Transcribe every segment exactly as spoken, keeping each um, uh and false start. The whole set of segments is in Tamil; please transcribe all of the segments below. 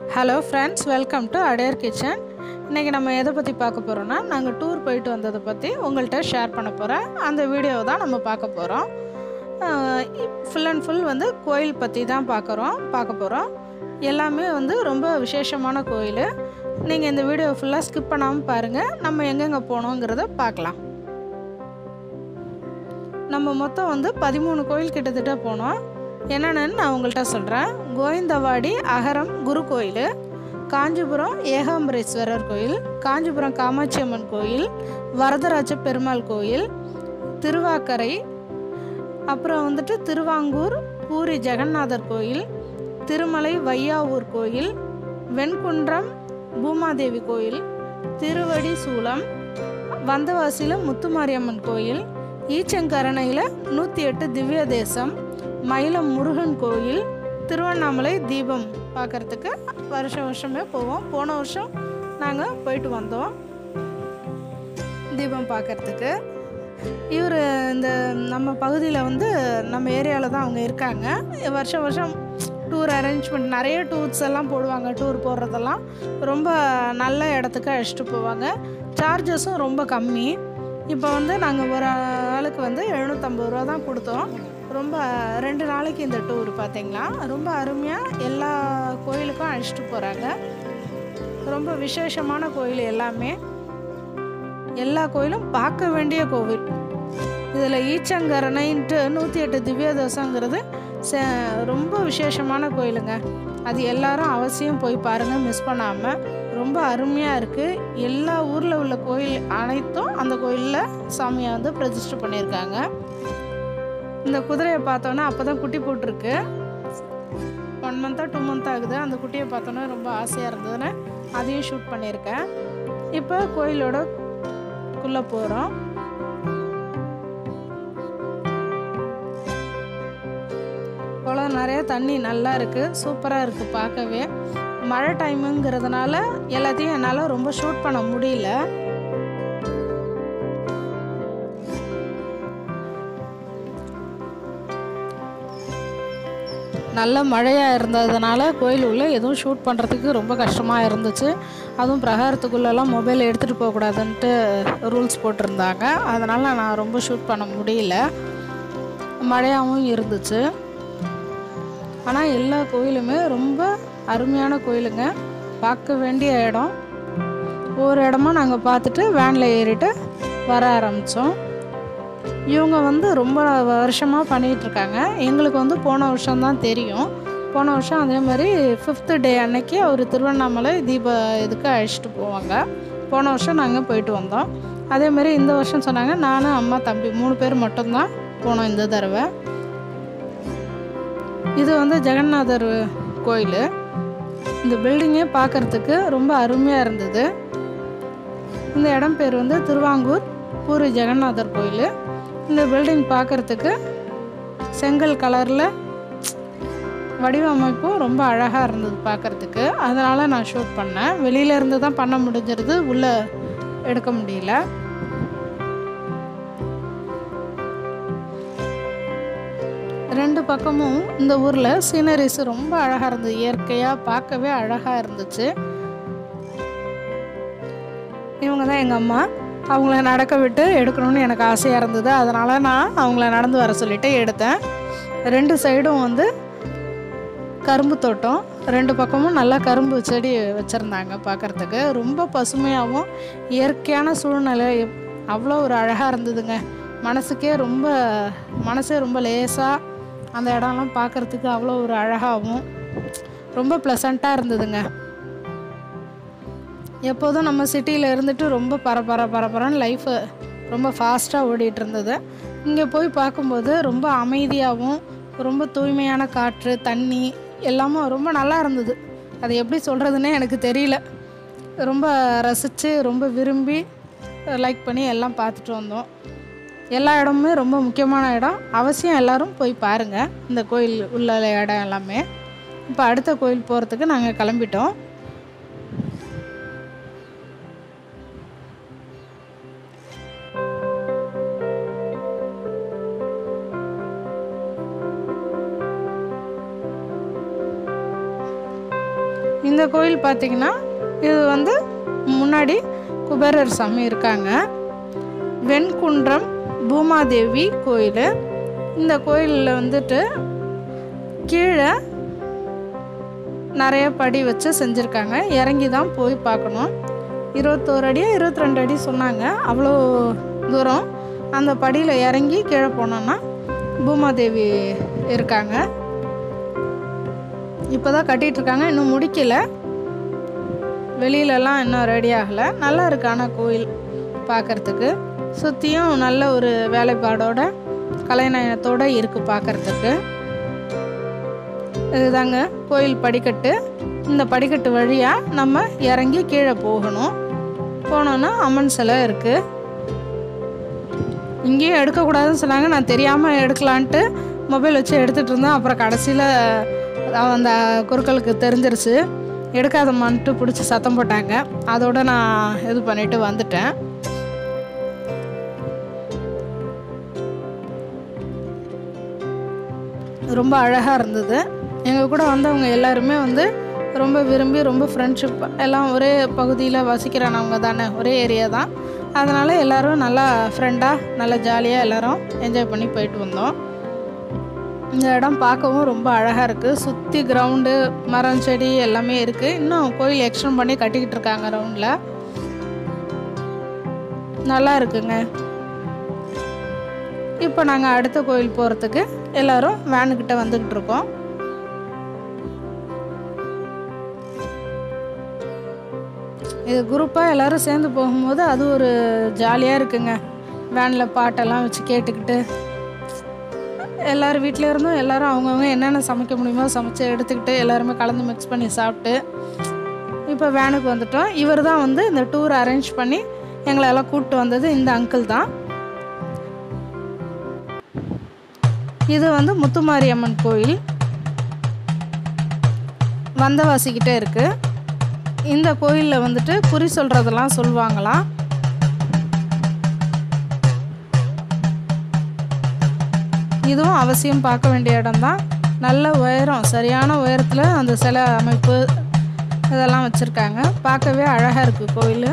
Hello friends, welcome to Adyar kitchen. இன்னைக்கு நம்ம எதை பத்தி பார்க்க போறோம்னா நாங்க டூர் போயிட்டு வந்ததை பத்தி உங்கள்ட்ட ஷேர் பண்ண போறேன். அந்த வீடியோவை தான் நம்ம பார்க்க போறோம். ஃபுல் அண்ட் ஃபுல் வந்து கோயில் பத்தி தான் பார்க்கறோம், பார்க்க போறோம். எல்லாமே வந்து ரொம்ப விசேஷமான கோயில். நீங்க இந்த வீடியோ ஃபுல்லா ஸ்கிப் பண்ணாம பாருங்க. நம்ம எங்கெங்க போறோம்ங்கறத பார்க்கலாம். நம்ம மொத்தம் வந்து பதிமூணு கோயில் கிட்டத்தட்ட போனோம். என்னன்னு நான் உங்கள்ட்ட சொல்கிறேன். கோவிந்தவாடி அகரம் குரு கோயில், காஞ்சிபுரம் ஏகாம்பரேஸ்வரர் கோயில், காஞ்சிபுரம் காமாட்சி அம்மன் கோயில், வரதராஜ பெருமாள் கோயில், திருவாக்கரை, அப்புறம் வந்துட்டு திருவாங்கூர் பூரி ஜெகநாதர் கோயில், திருமலை வையாவூர் கோயில், வெண்குன்றம் பூமாதேவி கோயில், திருவடி சூலம், வந்தவாசியில் முத்துமாரியம்மன் கோயில், ஈச்சங்கரணையில் நூற்றி எட்டு திவ்ய தேசம், மயிலம் முருகன் கோயில், திருவண்ணாமலை தீபம் பார்க்குறதுக்கு வருஷம் வருஷமே போவோம். போன வருஷம் நாங்கள் போயிட்டு வந்தோம் தீபம் பார்க்குறதுக்கு. இவர் இந்த நம்ம பகுதியில் வந்து நம்ம ஏரியாவில் தான் அவங்க இருக்காங்க. வருஷம் வருஷம் டூர் அரேஞ்ச்மெண்ட் நிறைய டூர்ஸ் எல்லாம் போடுவாங்க. டூர் போடுறதெல்லாம் ரொம்ப நல்ல இடத்துக்கு அழைச்சிட்டு போவாங்க. சார்ஜஸும் ரொம்ப கம்மி. இப்போ வந்து நாங்கள் ஒரு ஆளுக்கு வந்து எழுநூற்றம்பது ரூபா தான் கொடுத்தோம். ரொம்ப ரெண்டு நாளைக்கு இந்த டூர் பார்த்திங்களா ரொம்ப அருமையாக எல்லா கோயிலுக்கும் அழைச்சிட்டு போகிறாங்க. ரொம்ப விசேஷமான கோயில் எல்லாமே. எல்லா கோயிலும் பார்க்க வேண்டிய கோவில். இதில் ஈச்சங்கரணைன்ட்டு நூற்றி எட்டு திவ்ய தோசங்கிறது ரொம்ப விசேஷமான கோயிலுங்க. அது எல்லாரும் அவசியம் போய் பாருங்கள், மிஸ் பண்ணாமல். ரொம்ப அருமையாக இருக்குது. எல்லா ஊரில் உள்ள கோயில் அனைத்தும் அந்த கோயிலில் சாமியை வந்து பிரதிஷ்டை பண்ணியிருக்காங்க. இந்த குதிரையை பார்த்தோன்னா அப்போ தான் குட்டி போட்டிருக்கு. ஒன் மந்த்தாக டூ மந்த் ஆகுது. அந்த குட்டியை பார்த்தோன்னா ரொம்ப ஆசையாக இருந்ததுன்னு அதையும் ஷூட் பண்ணியிருக்கேன். இப்போ கோயிலோட குள்ளே போகிறோம். குளம் நிறைய தண்ணி நல்லா இருக்குது, சூப்பராக இருக்குது பார்க்கவே. மழை டைமுங்கிறதுனால எல்லாத்தையும் என்னால் ரொம்ப ஷூட் பண்ண முடியல. நல்ல மழையாக இருந்ததுனால கோயில் உள்ளே எதுவும் ஷூட் பண்ணுறதுக்கு ரொம்ப கஷ்டமாக இருந்துச்சு. அதுவும் பிரகாரத்துக்குள்ளெல்லாம் மொபைல் எடுத்துகிட்டு போகக்கூடாதுன்ட்டு ரூல்ஸ் போட்டிருந்தாங்க. அதனால் நான் ரொம்ப ஷூட் பண்ண முடியல. மழையாகவும் இருந்துச்சு. ஆனால் எல்லா கோயிலுமே ரொம்ப அருமையான கோயிலுங்க, பார்க்க வேண்டிய இடம். ஒவ்வொரு இடமா நாங்கள் பார்த்துட்டு வேனில் ஏறிட்டு வர ஆரம்பித்தோம். இவங்க வந்து ரொம்ப வருஷமாக பண்ணிகிட்ருக்காங்க. எங்களுக்கு வந்து போன வருஷம்தான் தெரியும். போன வருஷம் அதே மாதிரி ஃபிஃப்த்து டே அன்னைக்கு அவர் திருவண்ணாமலை தீப இதுக்கு அழைச்சிட்டு போவாங்க. போன வருஷம் நாங்கள் போயிட்டு வந்தோம். அதே மாதிரி இந்த வருஷம் சொன்னாங்க. நானும் அம்மா தம்பி மூணு பேர் மட்டும்தான் போனோம் இந்த தடவை. இது வந்து ஜெகநாதர் கோயில். இந்த பில்டிங்கே பார்க்குறதுக்கு ரொம்ப அருமையாக இருந்தது. இந்த இடம் பேர் வந்து திருவாங்கூர் பூரி ஜெகநாதர் கோயில். இந்த பில்டிங் பார்க்குறதுக்கு செங்கல் கலரில் வடிவமைப்பும் ரொம்ப அழகாக இருந்தது பார்க்குறதுக்கு. அதனால் நான் ஷூட் பண்ணேன். வெளியில இருந்து தான் பண்ண முடிஞ்சிருது, உள்ளே எடுக்க முடியல. ரெண்டு பக்கமும் இந்த ஊரில் சீனரிஸ் ரொம்ப அழகாக இருந்தது. இயற்கையாக பார்க்கவே அழகாக இருந்துச்சு. இவங்க தான் எங்கள் அம்மா. அவங்கள நடக்க விட்டு எடுக்கணும்னு எனக்கு ஆசையாக இருந்தது. அதனால் நான் அவங்கள நடந்து வர சொல்லிவிட்டு எடுத்தேன். ரெண்டு சைடும் வந்து கரும்பு தோட்டம். ரெண்டு பக்கமும் நல்லா கரும்பு செடி வச்சுருந்தாங்க. பார்க்குறதுக்கு ரொம்ப பசுமையாகவும் இயற்கையான சூழ்நிலை அவ்வளோ ஒரு அழகாக இருந்ததுங்க. மனசுக்கே ரொம்ப மனசே ரொம்ப லேசாக அந்த இடம்லாம் பார்க்குறதுக்கு அவ்வளோ ஒரு அழகாகவும் ரொம்ப ப்ளசண்ட்டாக இருந்ததுங்க. எப்போதும் நம்ம சிட்டியில் இருந்துட்டு ரொம்ப பரபர பரபரன்னு லைஃபு ரொம்ப ஃபாஸ்ட்டாக ஓடிட்டு இருந்தது. இங்கே போய் பார்க்கும்போது ரொம்ப அமைதியாகவும் ரொம்ப தூய்மையான காற்று, தண்ணி எல்லாமும் ரொம்ப நல்லா இருந்தது. அது எப்படி சொல்கிறதுனே எனக்கு தெரியல. ரொம்ப ரசித்து ரொம்ப விரும்பி லைக் பண்ணி எல்லாம் பார்த்துட்டு வந்தோம். எல்லா இடமுமே ரொம்ப முக்கியமான இடம். அவசியம் எல்லோரும் போய் பாருங்கள் இந்த கோயில் உள்ள இடம் எல்லாமே. இப்போ அடுத்த கோயில் போகிறதுக்கு நாங்கள் கிளம்பிட்டோம். இந்த கோயில் பார்த்திங்கன்னா இது வந்து முன்னாடி குபேரர் சாமி இருக்காங்க. வெண்குன்றம் பூமாதேவி கோயில். இந்த கோயிலில் வந்துட்டு கீழே நிறைய படி வச்சு செஞ்சுருக்காங்க. இறங்கி தான் போய் பார்க்கணும். இருபத்தோரு அடியா இருபத்தி ரெண்டு அடி சொன்னாங்க. அவ்வளோ தூரம் அந்த படியில் இறங்கி கீழே போனோன்னா பூமாதேவி இருக்காங்க. இப்போ தான் கட்டிகிட்ருக்காங்க, இன்னும் முடிக்கல. வெளியிலலாம் இன்னும் ரெடி ஆகலை. நல்லா இருக்கு ஆனால் கோயில் பார்க்குறதுக்கு. சுற்றியும் நல்ல ஒரு வேலைப்பாடோட கலைநயத்தோடு இருக்குது பார்க்குறதுக்கு. இதுதாங்க கோயில் படிக்கட்டு. இந்த படிக்கட்டு வழியாக நம்ம இறங்கி கீழே போகணும். போனோன்னா அம்மன் சிலை இருக்குது. இங்கேயும் எடுக்கக்கூடாதுன்னு சொன்னாங்க. நான் தெரியாமல் எடுக்கலான்ட்டு மொபைல் வச்சு எடுத்துகிட்டு இருந்தேன். அப்புறம் கடைசியில் அந்த குறுக்களுக்கு தெரிஞ்சிருச்சு. எடுக்காதம்மான்ட்டு பிடிச்சி சத்தம் போட்டாங்க. அதோடு நான் இது பண்ணிவிட்டு வந்துட்டேன். ரொம்ப அழகாக இருந்தது. எங்கள் கூட வந்தவங்க எல்லாருமே வந்து ரொம்ப விரும்பி ரொம்ப ஃப்ரெண்ட்ஷிப், எல்லாம் ஒரே பகுதியில் வசிக்கிறவங்க தானே, ஒரே ஏரியா தான். அதனால் எல்லோரும் நல்லா ஃப்ரெண்டாக நல்லா ஜாலியாக எல்லோரும் என்ஜாய் பண்ணி போயிட்டு வந்தோம். இந்த இடம் பார்க்கவும் ரொம்ப அழகாக இருக்குது. சுற்றி கிரவுண்டு, மரம், செடி எல்லாமே இருக்குது. இன்னும் கோயில் எக்ஸ்டெண்ட் பண்ணி கட்டிக்கிட்டு இருக்காங்க ரவுண்டில். நல்லா இருக்குங்க. இப்போ நாங்கள் அடுத்த கோயில் போகிறதுக்கு எல்லோரும் வேனுக்கிட்ட வந்துக்கிட்டு இருக்கோம். இது குரூப்பாக எல்லோரும் சேர்ந்து போகும்போது அது ஒரு ஜாலியாக இருக்குங்க. வேனில் பாட்டெல்லாம் வச்சு கேட்டுக்கிட்டு எல்லோரும் வீட்டில் இருந்தும் எல்லோரும் அவங்கவுங்க என்னென்ன சமைக்க முடியுமோ சமைச்சு எடுத்துக்கிட்டு எல்லாருமே கலந்து மிக்ஸ் பண்ணி சாப்பிட்டு இப்போ வேனுக்கு வந்துட்டோம். இவர் தான் வந்து இந்த டூர் அரேஞ்ச் பண்ணி எங்களை எல்லாம் கூப்பிட்டு வந்தது இந்த அங்கிள் தான். இது வந்து முத்துமாரியம்மன் கோயில் வந்தவாசிக்கிட்டே இருக்குது. இந்த கோயிலில் வந்துட்டு குறி சொல்கிறதெல்லாம் சொல்லுவாங்களாம். இதுவும் அவசியம் பார்க்க வேண்டிய இடம்தான். நல்ல உயரம், சரியான உயரத்தில் அந்த சிலை அமைப்பு இதெல்லாம் வச்சுருக்காங்க. பார்க்கவே அழகாக இருக்குது கோயில்.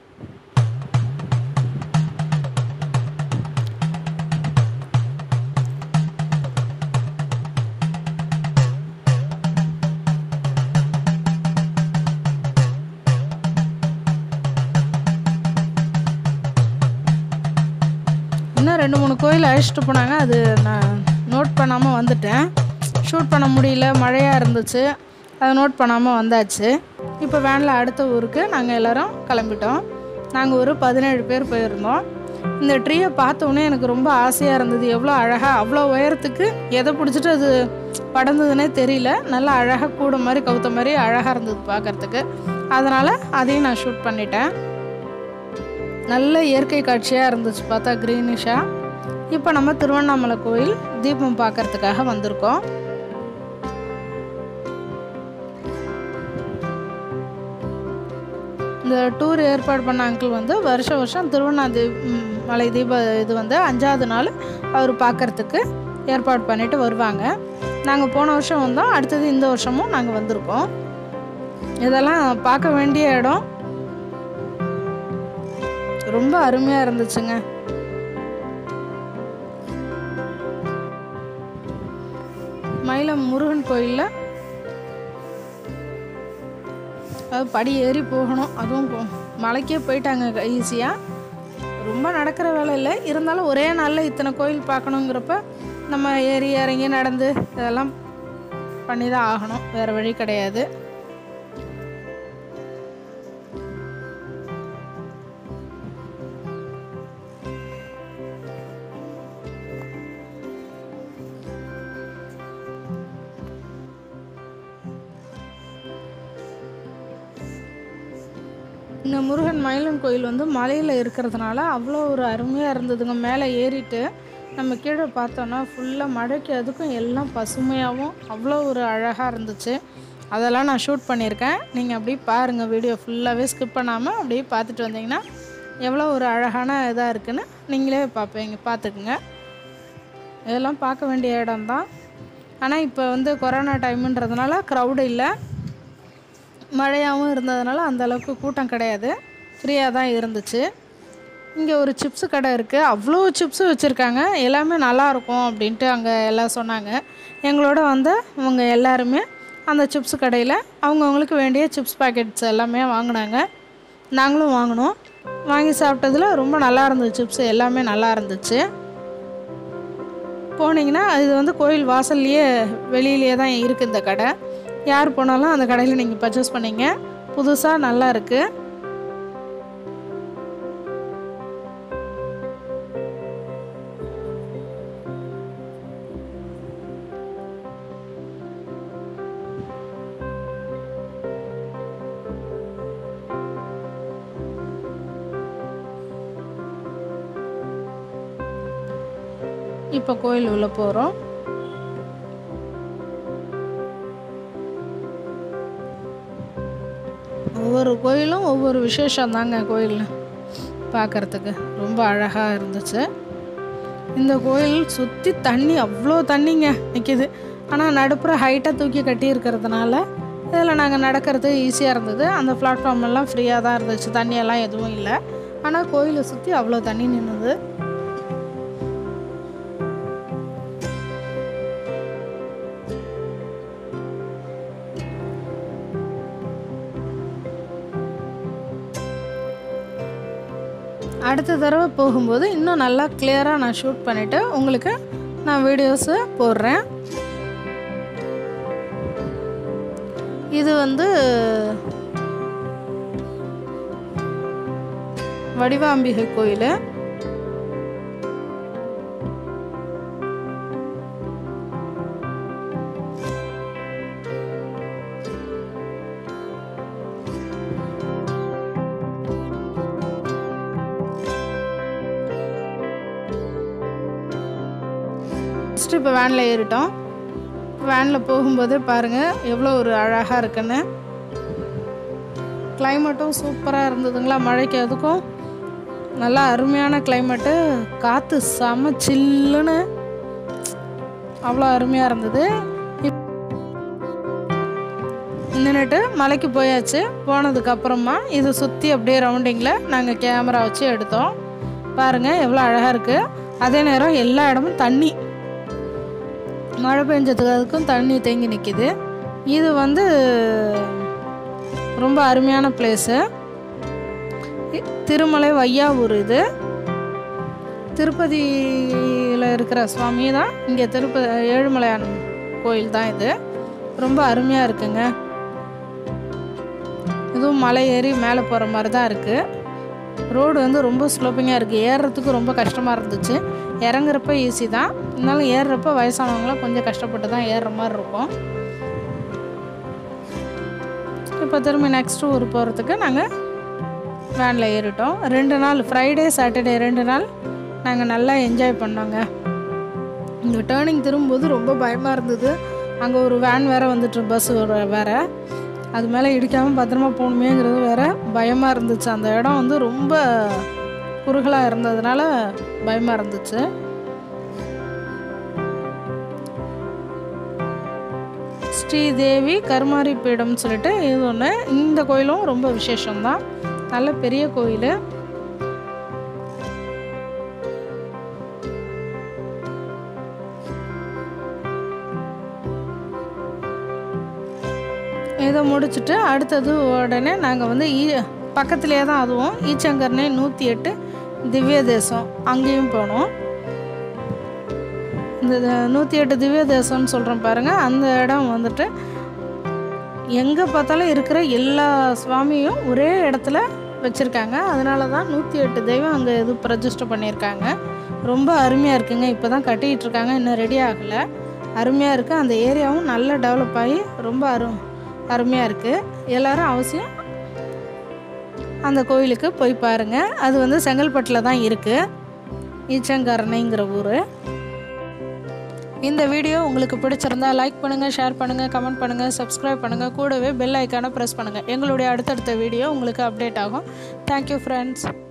இன்னும் ரெண்டு மூணு கோயில் அழைச்சிட்டு போனாங்க. அது நான் நோட் பண்ணாமல் வந்துட்டேன். ஷூட் பண்ண முடியல, மழையாக இருந்துச்சு. அதை நோட் பண்ணாமல் வந்தாச்சு. இப்போ வேனில் அடுத்த ஊருக்கு நாங்கள் எல்லோரும் கிளம்பிட்டோம். நாங்கள் ஒரு பதினேழு பேர் போயிருந்தோம். இந்த ட்ரீயை பார்த்தோன்னே எனக்கு ரொம்ப ஆசையாக இருந்தது. எவ்வளோ அழகாக, அவ்வளோ உயரத்துக்கு எதை பிடிச்சிட்டு அது படர்ந்ததுன்னே தெரியல. நல்லா அழகாக கூட மாதிரி கவுத்த மாதிரி அழகாக இருந்தது பார்க்குறதுக்கு. அதனால் அதையும் நான் ஷூட் பண்ணிட்டேன். நல்ல இயற்கை காட்சியாக இருந்துச்சு பார்த்தா, க்ரீனிஷாக. இப்போ நம்ம திருவண்ணாமலை கோயில் தீபம் பார்க்கறதுக்காக வந்திருக்கோம். இந்த டூர் ஏற்பாடு பண்ண அங்கிள் வந்து வருஷம் வருஷம் திருவண்ணாமலை மலை தீப இது வந்து அஞ்சாவது நாள் அவர் பார்க்குறதுக்கு ஏற்பாடு பண்ணிட்டு வருவாங்க. நாங்கள் போன வருஷம் வந்தோம். அடுத்தது இந்த வருஷமும் நாங்கள் வந்திருக்கோம். இதெல்லாம் பார்க்க வேண்டிய இடம். ரொம்ப அருமையாக இருந்துச்சுங்க. மயிலம் முருகன் கோயிலில் அது படி ஏறி போகணும். அதுவும் போ மலைக்கே போயிட்டாங்க ஈஸியாக. ரொம்ப நடக்கிற வேலை இல்லை. இருந்தாலும் ஒரே நாளில் இத்தனை கோயில் பார்க்கணுங்கிறப்ப நம்ம ஏறி இறங்கி நடந்து இதெல்லாம் பண்ணி தான் ஆகணும். வேறு வழி கிடையாது. இந்த முருகன் மயிலன் கோயில் வந்து மலையில் இருக்கிறதுனால அவ்வளோ ஒரு அருமையாக இருந்ததுங்க. மேலே ஏறிட்டு நம்ம கீழே பார்த்தோன்னா ஃபுல்லாக மழைக்கு அதுக்கும் எல்லாம் பசுமையாகவும் அவ்வளோ ஒரு அழகாக இருந்துச்சு. அதெல்லாம் நான் ஷூட் பண்ணியிருக்கேன். நீங்கள் அப்படியே பாருங்கள், வீடியோ ஃபுல்லாகவே ஸ்கிப் பண்ணாமல் அப்படியே பார்த்துட்டு வந்தீங்கன்னா எவ்வளோ ஒரு அழகான இதாக இருக்குதுன்னு நீங்களே பார்ப்பீங்க, பார்த்துக்குங்க. இதெல்லாம் பார்க்க வேண்டிய இடம்தான். ஆனால் இப்போ வந்து கொரோனா டைமுன்றதுனால க்ரௌடு இல்லை. மழையாகவும் இருந்ததுனால அந்தளவுக்கு கூட்டம் கிடையாது, ஃப்ரீயாக தான் இருந்துச்சு. இங்கே ஒரு சிப்ஸு கடை இருக்குது, அவ்வளோ சிப்ஸு வச்சுருக்காங்க, எல்லாமே நல்லாயிருக்கும் அப்படின்ட்டு அங்கே எல்லாம் சொன்னாங்க. எங்களோட வந்து அவங்க எல்லாருமே அந்த சிப்ஸு கடையில் அவங்கவுங்களுக்கு வேண்டிய சிப்ஸ் பாக்கெட்ஸ் எல்லாமே வாங்கினாங்க. நாங்களும் வாங்கினோம். வாங்கி சாப்பிட்டதில் ரொம்ப நல்லா இருந்துச்சு, சிப்ஸு எல்லாமே நல்லா இருந்துச்சு. போனீங்கன்னா இது வந்து கோயில் வாசல்லையே வெளியிலேயே தான் இருக்குது இந்த கடை. யார் போனாலும் அந்த கடையில் நீங்கள் பர்ச்சேஸ் பண்ணிங்க, புதுசாக நல்லா இருக்குது. இப்போ கோயில் உள்ள போகிறோம். ஒவ்வொரு கோயிலும் ஒவ்வொரு விசேஷம் தாங்க. கோயில் பார்க்குறதுக்கு ரொம்ப அழகாக இருந்துச்சு. இந்த கோயில் சுற்றி தண்ணி, அவ்வளோ தண்ணிங்க நிற்கிது. ஆனால் நடுப்புற ஹைட்டாக தூக்கி கட்டி இருக்கிறதுனால இதில் நாங்கள் நடக்கிறது ஈஸியாக இருந்தது. அந்த பிளாட்ஃபார்ம் எல்லாம் ஃப்ரீயாக தான் இருந்துச்சு, தண்ணியெல்லாம் எதுவும் இல்லை. ஆனால் கோயிலை சுற்றி அவ்வளோ தண்ணி நின்றுது. அடுத்த தடவை போகும்போது இன்னும் நல்லா கிளியராக நான் ஷூட் பண்ணிவிட்டு உங்களுக்கு நான் வீடியோஸு போடுறேன். இது வந்து வடிவாம்பிகை கோயில். ஃபஸ்ட்டு இப்போ வேனில் ஏறிட்டோம். வேனில் போகும்போதே பாருங்கள் எவ்வளோ ஒரு அழகாக இருக்குன்னு. கிளைமேட்டும் சூப்பராக இருந்ததுங்களா, மழைக்கு அதுக்கும் நல்லா அருமையான கிளைமேட்டு. காற்று செம சில்லுன்னு அவ்வளோ அருமையாக இருந்தது. நின்றுட்டு மலைக்கு போயாச்சு. போனதுக்கப்புறமா இதை சுற்றி அப்படியே ரவுண்டிங்கில் நாங்கள் கேமரா வச்சு எடுத்தோம். பாருங்கள் எவ்வளோ அழகாக இருக்குது. அதே நேரம் எல்லா இடமும் தண்ணி, மழை பெஞ்சதுக்கு அதுக்கும் தண்ணி தேங்கி நிற்கிது. இது வந்து ரொம்ப அருமையான பிளேஸு. திருமலை வையாவூர். இது திருப்பதியில் இருக்கிற சுவாமி தான். இங்கே திருப்பதி ஏழுமலையான் கோயில் தான் இது. ரொம்ப அருமையாக இருக்குங்க. இதுவும் மலை ஏறி மேலே போகிற மாதிரி தான் இருக்குது. ரோடு வந்து ரொம்ப ஸ்லோப்பிங்காக இருக்குது. ஏறுறதுக்கு ரொம்ப கஷ்டமாக இருந்துச்சு. இறங்குறப்ப ஈஸி தான், இருந்தாலும் ஏறுறப்ப வயசானவங்களாம் கொஞ்சம் கஷ்டப்பட்டு தான் ஏறுற மாதிரி இருக்கும். இப்போ திரும்பி நெக்ஸ்ட்டு ஊர் போகிறதுக்கு நாங்கள் வேனில் ஏறிட்டோம். ரெண்டு நாள், ஃப்ரைடே சாட்டர்டே ரெண்டு நாள் நாங்கள் நல்லா என்ஜாய் பண்ணோங்க. இந்த டேர்னிங் திரும்பும்போது ரொம்ப பயமாக இருந்தது. அங்கே ஒரு வேன் வேறு வந்துட்டு, பஸ் வேறு, அது மேலே இடிக்காமல் பத்திரமா போகணுமேங்கிறது வேறு பயமாக இருந்துச்சு. அந்த இடம் வந்து ரொம்ப குறுகலாக இருந்ததுனால பயமாக இருந்துச்சு. ஸ்ரீதேவி கருமாரி பீடம்னு சொல்லிட்டு இது ஒன்று. இந்த கோயிலும் ரொம்ப விசேஷம்தான், நல்ல பெரிய கோயில். இதை முடிச்சுட்டு அடுத்தது உடனே நாங்கள் வந்து ஈ பக்கத்துலேயே தான் அதுவும் ஈச்சங்கர்னே நூற்றி எட்டு திவ்ய தேசம், அங்கேயும் போனோம். இந்த நூற்றி எட்டு திவ்ய தேசம்னு சொல்கிறோம் பாருங்கள், அந்த இடம் வந்துட்டு எங்கே பார்த்தாலும் இருக்கிற எல்லா சுவாமியும் ஒரே இடத்துல வச்சுருக்காங்க. அதனால தான் நூற்றி எட்டு தெய்வம் அங்கே இது பிரதிஷ்டை பண்ணியிருக்காங்க. ரொம்ப அருமையாக இருக்குங்க. இப்போ தான் கட்டிகிட்டு இருக்காங்க, இன்னும் ரெடி ஆகலை. அருமையாக இருக்குது. அந்த ஏரியாவும் நல்லா டெவலப் ஆகி ரொம்ப அரு அருமையாக இருக்குது. எல்லோரும் அவசியம் அந்த கோயிலுக்கு போய் பாருங்கள். அது வந்து செங்கல்பட்டில் தான் இருக்குது, ஈச்சங்கரணைங்கிற ஊர். இந்த வீடியோ உங்களுக்கு பிடிச்சிருந்தா லைக் பண்ணுங்கள், ஷேர் பண்ணுங்கள், கமெண்ட் பண்ணுங்கள், சப்ஸ்கிரைப் பண்ணுங்கள். கூடவே பெல் ஐக்கானை ப்ரெஸ் பண்ணுங்கள். எங்களுடைய அடுத்தடுத்த வீடியோ உங்களுக்கு அப்டேட் ஆகும். Thank you friends.